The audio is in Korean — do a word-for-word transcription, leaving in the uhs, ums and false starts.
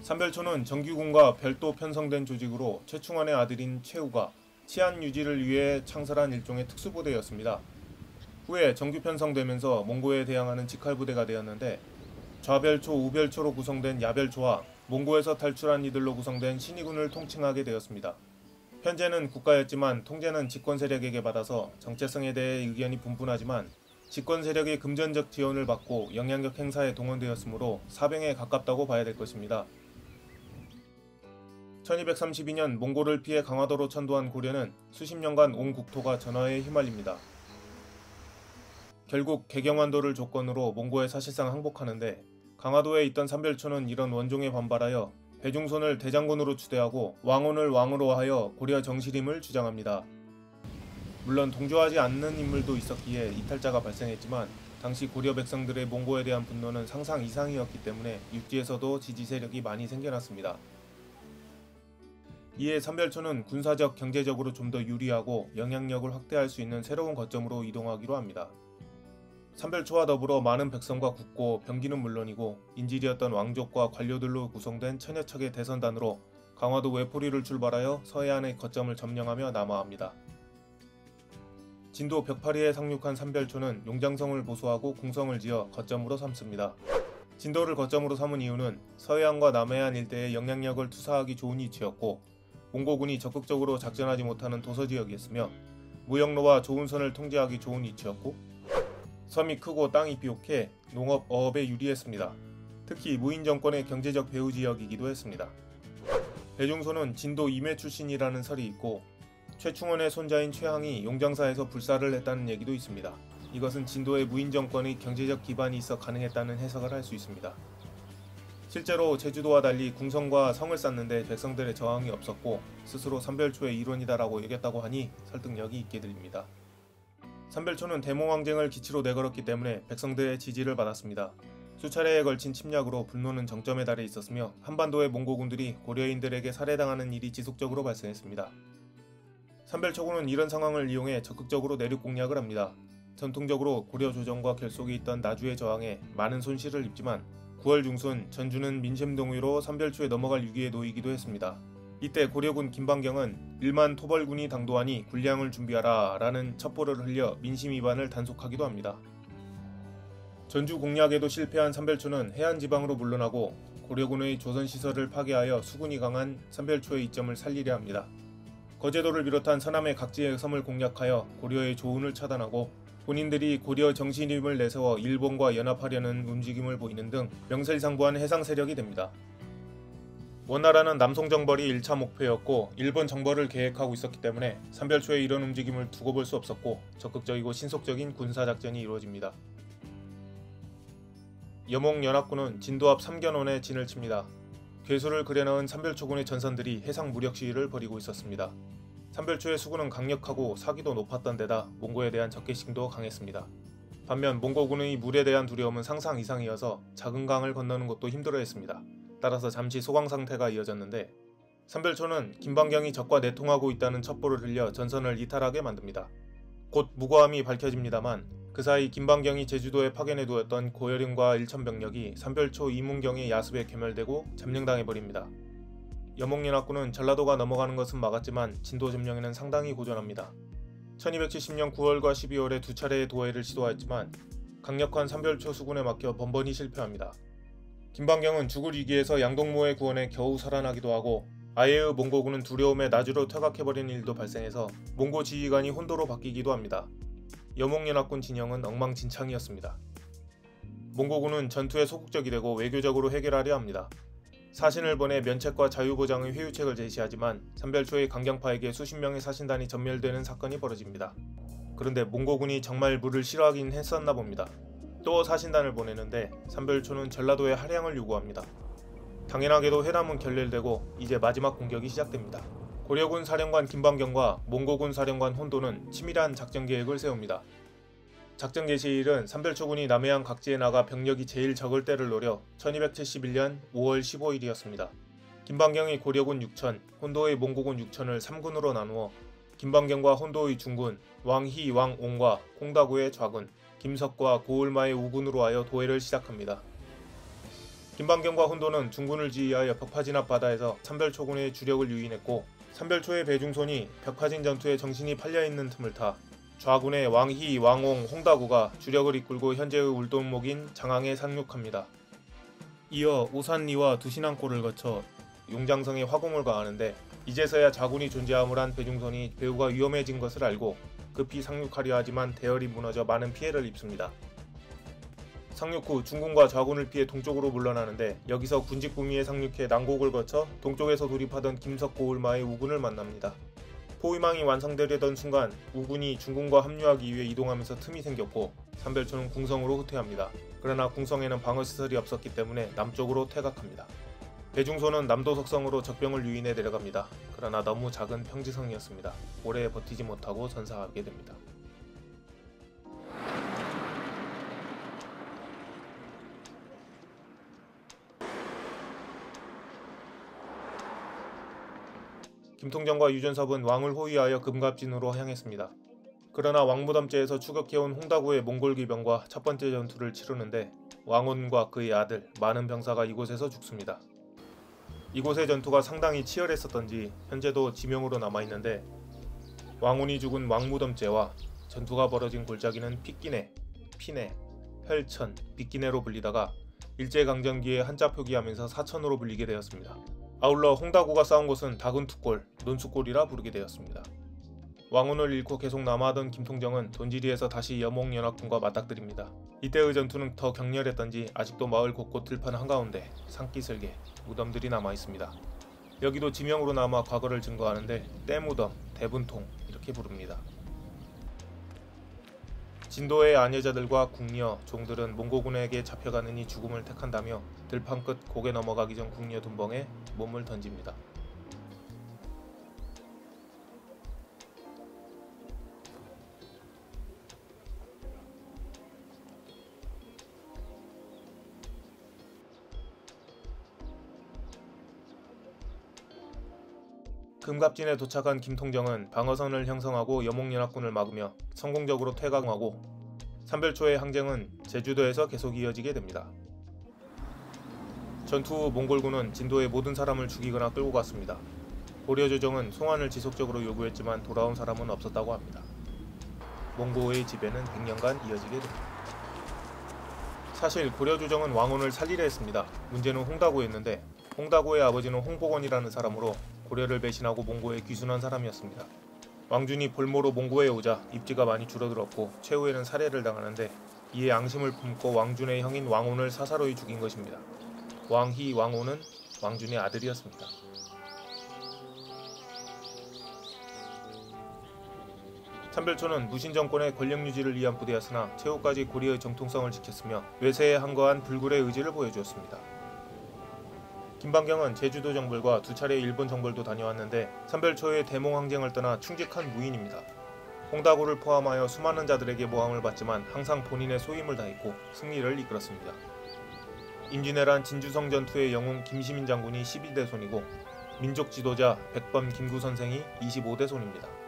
삼별초는 정규군과 별도 편성된 조직으로 최충원의 아들인 최우가 치안 유지를 위해 창설한 일종의 특수부대였습니다. 후에 정규 편성되면서 몽고에 대항하는 직할부대가 되었는데 좌별초, 우별초로 구성된 야별초와 몽고에서 탈출한 이들로 구성된 신의군을 통칭하게 되었습니다. 현재는 국가였지만 통제는 집권 세력에게 받아서 정체성에 대해 의견이 분분하지만 집권 세력의 금전적 지원을 받고 영향력 행사에 동원되었으므로 사병에 가깝다고 봐야 될 것입니다. 천이백삼십이 년 몽고를 피해 강화도로 천도한 고려는 수십 년간 온 국토가 전화에 휘말립니다. 결국 개경환도를 조건으로 몽고에 사실상 항복하는데 강화도에 있던 삼별초는 이런 원종에 반발하여 배중손을 대장군으로 추대하고 왕혼을 왕으로 하여 고려 정실임을 주장합니다. 물론 동조하지 않는 인물도 있었기에 이탈자가 발생했지만 당시 고려 백성들의 몽고에 대한 분노는 상상 이상이었기 때문에 육지에서도 지지 세력이 많이 생겨났습니다. 이에 삼별초는 군사적, 경제적으로 좀 더 유리하고 영향력을 확대할 수 있는 새로운 거점으로 이동하기로 합니다. 삼별초와 더불어 많은 백성과 국고, 병기는 물론이고 인질이었던 왕족과 관료들로 구성된 천여 척의 대선단으로 강화도 외포리를 출발하여 서해안의 거점을 점령하며 남하합니다. 진도 벽파리에 상륙한 삼별초는 용장성을 보수하고 궁성을 지어 거점으로 삼습니다. 진도를 거점으로 삼은 이유는 서해안과 남해안 일대에 영향력을 투사하기 좋은 위치였고 몽고군이 적극적으로 작전하지 못하는 도서지역이었으며 무역로와 좋은 선을 통제하기 좋은 위치였고 섬이 크고 땅이 비옥해 농업, 어업에 유리했습니다. 특히 무인 정권의 경제적 배후 지역이기도 했습니다. 배중손은 진도 임해 출신이라는 설이 있고 최충원의 손자인 최항이 용장사에서 불사를 했다는 얘기도 있습니다. 이것은 진도의 무인 정권의 경제적 기반이 있어 가능했다는 해석을 할 수 있습니다. 실제로 제주도와 달리 궁성과 성을 쌓는데 백성들의 저항이 없었고 스스로 삼별초의 일원이다라고 여겼다고 하니 설득력이 있게 들립니다. 삼별초는 대몽항쟁을 기치로 내걸었기 때문에 백성들의 지지를 받았습니다. 수차례에 걸친 침략으로 분노는 정점에 달해 있었으며 한반도의 몽고군들이 고려인들에게 살해당하는 일이 지속적으로 발생했습니다. 삼별초군은 이런 상황을 이용해 적극적으로 내륙 공략을 합니다. 전통적으로 고려 조정과 결속이 있던 나주의 저항에 많은 손실을 입지만 구월 중순 전주는 민심동의로 삼별초에 넘어갈 위기에 놓이기도 했습니다. 이때 고려군 김방경은 일만 토벌군이 당도하니 군량을 준비하라 라는 첩보를 흘려 민심 위반을 단속하기도 합니다. 전주 공략에도 실패한 삼별초는 해안지방으로 물러나고 고려군의 조선시설을 파괴하여 수군이 강한 삼별초의 이점을 살리려 합니다. 거제도를 비롯한 서남의 각지의 섬을 공략하여 고려의 조운을 차단하고 본인들이 고려 정신임을 내세워 일본과 연합하려는 움직임을 보이는 등 명실상부한 해상 세력이 됩니다. 원나라는 남송정벌이 일 차 목표였고 일본 정벌을 계획하고 있었기 때문에 삼별초의 이런 움직임을 두고 볼 수 없었고 적극적이고 신속적인 군사작전이 이루어집니다. 여몽연합군은 진도 앞 삼견원에 진을 칩니다. 괴수를 그려넣은 삼별초군의 전선들이 해상 무력 시위를 벌이고 있었습니다. 삼별초의 수군은 강력하고 사기도 높았던 데다 몽고에 대한 적개심도 강했습니다. 반면 몽고군의 물에 대한 두려움은 상상 이상이어서 작은 강을 건너는 것도 힘들어했습니다. 따라서 잠시 소강 상태가 이어졌는데 삼별초는 김방경이 적과 내통하고 있다는 첩보를 흘려 전선을 이탈하게 만듭니다. 곧 무고함이 밝혀집니다만 그 사이 김방경이 제주도에 파견해두었던 고여림과 일천병력이 삼별초 이문경의 야습에 괴멸되고 점령당해버립니다. 여몽연합군은 전라도가 넘어가는 것은 막았지만 진도 점령에는 상당히 고전합니다. 천이백칠십 년 구월과 십이월에 두 차례의 도해를 시도하였지만 강력한 삼별초 수군에 막혀 번번이 실패합니다. 김방경은 죽을 위기에서 양동무의 구원에 겨우 살아나기도 하고 아예의 몽고군은 두려움에 나주로 퇴각해버리는 일도 발생해서 몽고 지휘관이 혼도로 바뀌기도 합니다. 여몽연합군 진영은 엉망진창이었습니다. 몽고군은 전투에 소극적이 되고 외교적으로 해결하려 합니다. 사신을 보내 면책과 자유보장의 회유책을 제시하지만 삼별초의 강경파에게 수십 명의 사신단이 전멸되는 사건이 벌어집니다. 그런데 몽고군이 정말 물을 싫어하긴 했었나 봅니다. 또 사신단을 보내는데 삼별초는 전라도에 할양을 요구합니다. 당연하게도 회담은 결렬되고 이제 마지막 공격이 시작됩니다. 고려군 사령관 김방경과 몽고군 사령관 혼도는 치밀한 작전 계획을 세웁니다. 작전 개시일은 삼별초군이 남해안 각지에 나가 병력이 제일 적을 때를 노려 천이백칠십일 년 오월 십오일이었습니다. 김방경의 고려군 육천, 혼도의 몽고군 육천을 삼 군으로 나누어 김방경과 혼도의 중군, 왕희, 왕옹과 콩다구의 좌군, 김석과 고을마의 우군으로 하여 도해를 시작합니다. 김방경과 혼도는 중군을 지휘하여 벽파진 앞 바다에서 삼별초군의 주력을 유인했고, 삼별초의 배중손이 벽파진 전투에 정신이 팔려있는 틈을 타 좌군의 왕희, 왕홍, 홍다구가 주력을 이끌고 현재의 울동목인 장항에 상륙합니다. 이어 오산리와 두신항골을 거쳐 용장성에 화공을 가하는데, 이제서야 자군이 존재함을 한 배중손이 배후가 위험해진 것을 알고 급히 상륙하려 하지만 대열이 무너져 많은 피해를 입습니다. 상륙 후 중군과 좌군을 피해 동쪽으로 물러나는데, 여기서 군직부미에 상륙해 난곡을 거쳐 동쪽에서 돌입하던 김석고을마의 우군을 만납니다. 포위망이 완성되려던 순간 우군이 중군과 합류하기 위해 이동하면서 틈이 생겼고, 삼별초는 궁성으로 후퇴합니다. 그러나 궁성에는 방어시설이 없었기 때문에 남쪽으로 퇴각합니다. 배중손은 남도석성으로 적병을 유인해 내려갑니다. 그러나 너무 작은 평지성이었습니다. 오래 버티지 못하고 전사하게 됩니다. 김통정과 유전섭은 왕을 호위하여 금갑진으로 향했습니다. 그러나 왕무덤제에서 추격해온 홍다구의 몽골 기병과 첫 번째 전투를 치르는데, 왕혼과 그의 아들, 많은 병사가 이곳에서 죽습니다. 이곳의 전투가 상당히 치열했었던지 현재도 지명으로 남아있는데, 왕혼이 죽은 왕무덤제와 전투가 벌어진 골짜기는 핏기내, 피내, 혈천, 빗기내로 불리다가 일제강점기에 한자 표기하면서 사천으로 불리게 되었습니다. 아울러 홍다구가 싸운 곳은 다군투골, 논수골이라 부르게 되었습니다. 왕혼을 잃고 계속 남아하던 김통정은 돈지리에서 다시 여몽연합군과 맞닥뜨립니다. 이때의 전투는 더 격렬했던지 아직도 마을 곳곳 들판 한가운데 산기슭에 무덤들이 남아있습니다. 여기도 지명으로 남아 과거를 증거하는데 떼무덤, 대분통 이렇게 부릅니다. 진도의 아녀자들과 궁녀, 종들은 몽고군에게 잡혀가느니 죽음을 택한다며 들판 끝 고개 넘어가기 전 궁녀 둔벙에 몸을 던집니다. 금갑진에 도착한 김통정은 방어선을 형성하고 여몽연합군을 막으며 성공적으로 퇴각하고, 삼별초의 항쟁은 제주도에서 계속 이어지게 됩니다. 전투 후 몽골군은 진도의 모든 사람을 죽이거나 끌고 갔습니다. 고려조정은 송환을 지속적으로 요구했지만 돌아온 사람은 없었다고 합니다. 몽고의 지배는 백 년간 이어지게 됩니다. 사실 고려조정은 왕혼을 살리려 했습니다. 문제는 홍다구였는데, 홍다구의 아버지는 홍복원이라는 사람으로 고려를 배신하고 몽고에 귀순한 사람이었습니다. 왕준이 볼모로 몽고에 오자 입지가 많이 줄어들었고 최후에는 살해를 당하는데, 이에 앙심을 품고 왕준의 형인 왕혼을 사사로이 죽인 것입니다. 왕희, 왕혼은 왕준의 아들이었습니다. 삼별초는 무신정권의 권력 유지를 위한 부대였으나 최후까지 고려의 정통성을 지켰으며 외세에 항거한 불굴의 의지를 보여주었습니다. 김방경은 제주도 정벌과 두 차례 일본 정벌도 다녀왔는데, 삼별초의 대몽항쟁을 떠나 충직한 무인입니다. 홍다구를 포함하여 수많은 자들에게 모함을 받지만 항상 본인의 소임을 다했고 승리를 이끌었습니다. 임진왜란 진주성 전투의 영웅 김시민 장군이 십이 대 손이고 민족 지도자 백범 김구 선생이 이십오 대 손입니다.